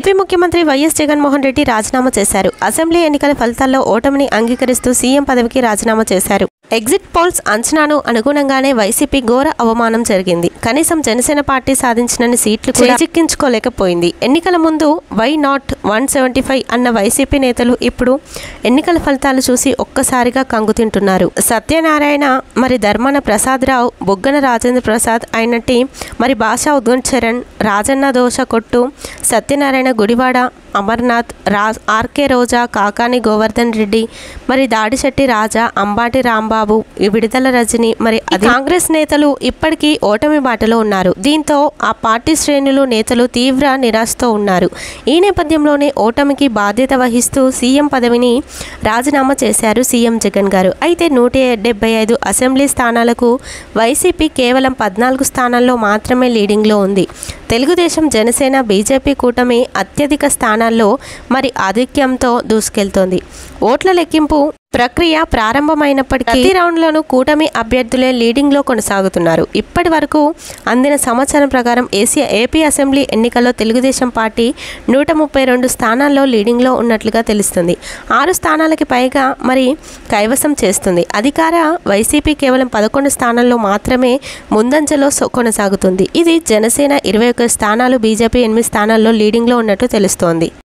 AP ముఖ్యమంత్రి YS Jaganmohan Reddy రాజీనామా చేశారు. అసెంబ్లీ ఎన్నికల ఫలితాల్లో ఓటమిని అంగీకరిస్తూ సీఎం పదవికి రాజీనామా చేశారు. ఎగ్జిట్ పోల్స్ అంచనాను అనుగుణంగానే వైసీపీ ఘోర అవమానం జరిగింది. కనీసం జనసేన పార్టీ సాధించినన్ని సీట్లు చేజిక్కించుకోలేకపోయింది. ఎన్నికల ముందు వై నాట్ 175 అన్న వైసీపీ నేతలు ఇప్పుడు ఎన్నికల ఫలితాలు చూసి ఒక్కసారిగా కంగుతింటున్నారు. సత్యనారాయణ, మరి ధర్మాన ప్రసాదరావు, బుగ్గన రాజేంద్ర ప్రసాద్ అయినట్టి, మరి భాషా ఉద్వంచరణ్, రాజన్న దోష కొట్టు, సత్యనారాయణ గుడివాడ, అమర్నాథ్, ఆర్కే రోజా, కాకాని గోవర్ధన్ రెడ్డి, మరి దాడిశెట్టి రాజా, అంబాటి రాంబాబు, విడుదల రజని, మరి కాంగ్రెస్ నేతలు ఇప్పటికీ ఓటమి బాటలో ఉన్నారు. దీంతో ఆ పార్టీ శ్రేణులు నేతలు తీవ్ర నిరాశతో ఉన్నారు. ఈ నేపథ్యంలోనే ఓటమికి బాధ్యత వహిస్తూ సీఎం పదవిని రాజీనామా చేశారు సీఎం జగన్ గారు. అయితే 175 అసెంబ్లీ స్థానాలకు వైసీపీ కేవలం 14 స్థానాల్లో మాత్రమే లీడింగ్లో ఉంది. తెలుగుదేశం, జనసేన, బీజేపీ కూటమి అత్యధిక స్థానాల్లో మరి ఆధిక్యంతో దూసుకెళ్తోంది. ఓట్ల లెక్కింపు ప్రక్రియ ప్రారంభమైనప్పటికీ ప్రతి రౌండ్లోనూ కూటమి అభ్యర్థులే లీడింగ్లో కొనసాగుతున్నారు. ఇప్పటి వరకు అందిన సమాచారం ప్రకారం ఏపీ అసెంబ్లీ ఎన్నికల్లో తెలుగుదేశం పార్టీ 132 స్థానాల్లో లీడింగ్లో ఉన్నట్లుగా తెలుస్తుంది. 6 స్థానాలకి పైగా మరి కైవసం చేస్తుంది. అధికార వైసీపీ కేవలం 11 స్థానాల్లో మాత్రమే ముందంజలో కొనసాగుతుంది. ఇది జనసేన 21 స్థానాలు, బీజేపీ 8 స్థానాల్లో లీడింగ్లో ఉన్నట్టు తెలుస్తోంది.